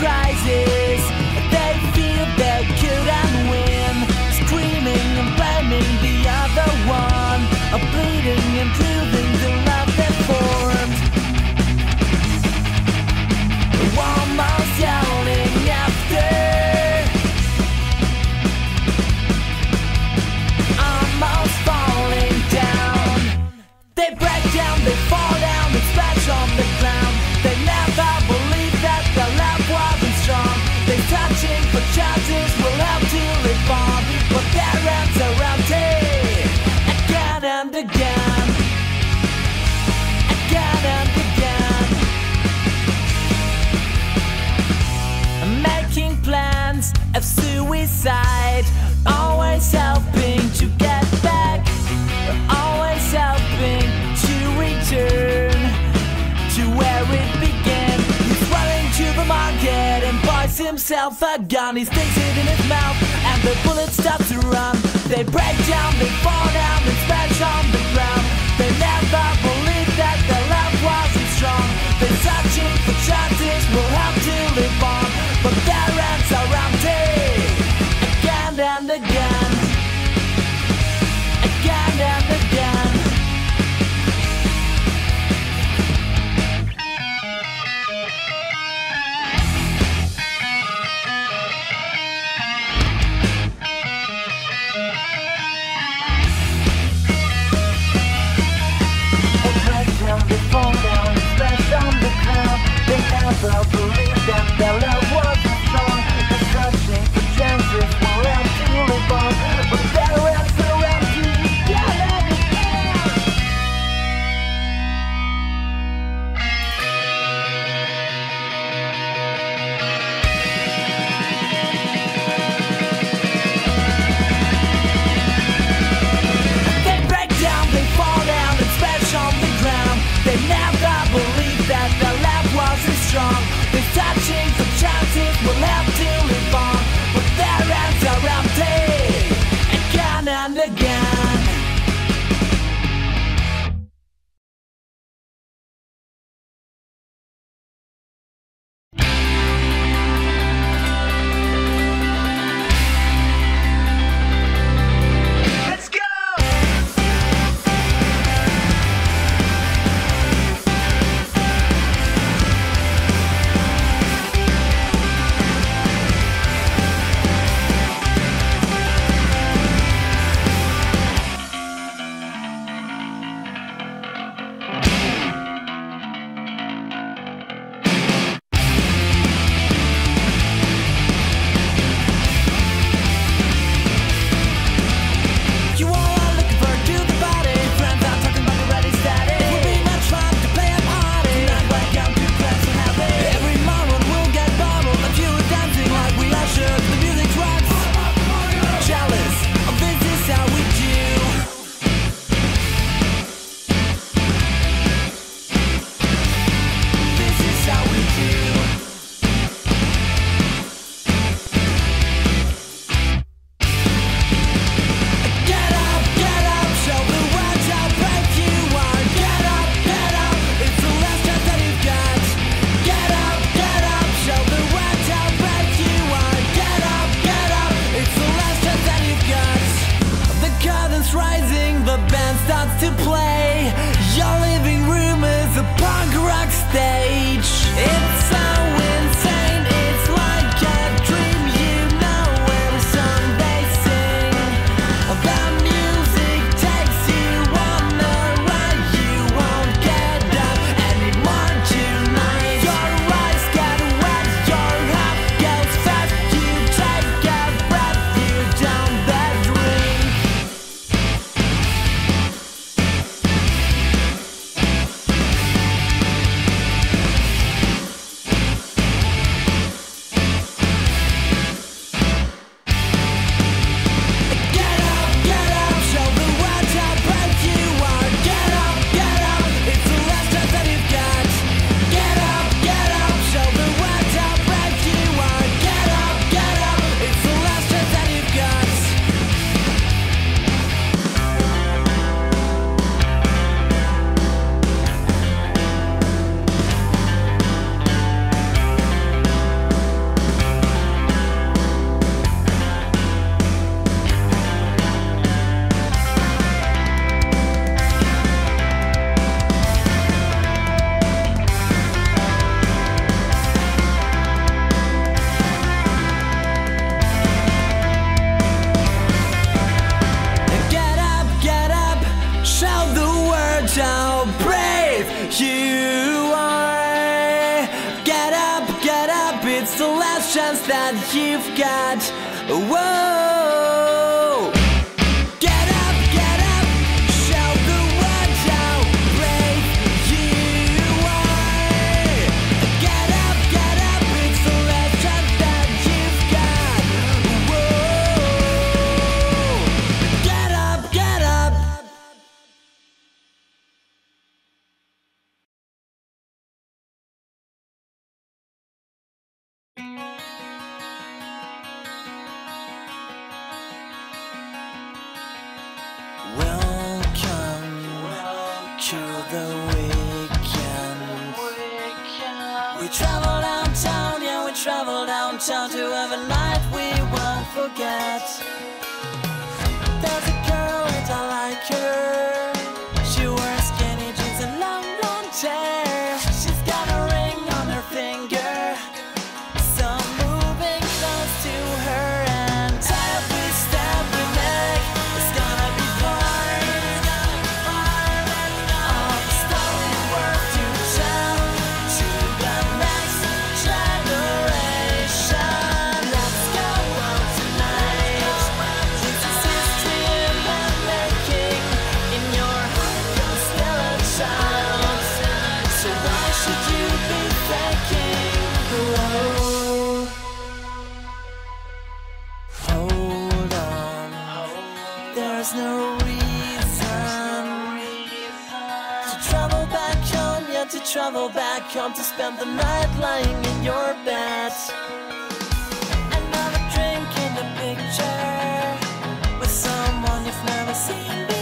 crisis. They feel they couldn't win, screaming and blaming the other one, bleeding and proving the love they formed. Almost yelling after, almost falling down. They break down, they fall down, they splash on the ground. They never believed that their love wasn't strong. They're touching for chances, will have to live on, but their hands are empty. Again and again, again and again. Making plans of suicide, always helping to get back, always helping to return to where it began. He's running to the market and buys himself a gun. He sticks it in his mouth and the bullets start to run. They break down, they fall down, they smash on the ground. They never believed that their love wasn't strong. They're searching for chances, will have to live on, but their hands are empty. Again and again, again and again. world how brave you are. Get up, it's the last chance that you've got. Whoa. Get up, show the world how brave you are. Get up, it's the last chance that you've got. Whoa. Get up. Welcome to the weekend. We travel downtown, yeah, we travel downtown to have a night we won't forget. There's a girl and I like her. She wears skinny jeans and long blonde hair. She's got a ring on her finger, so I'm moving close to her and every step we make is gonna be fun. All the story worth to tell to the next generation. Let's go out tonight. This is history in the making. In your heart you're still a child, so why should you be faking? Hello. Hold on, there's no reason to travel back home, yet to travel back home to spend the night lying in your bed. Another drink in the picture with someone you've never seen before.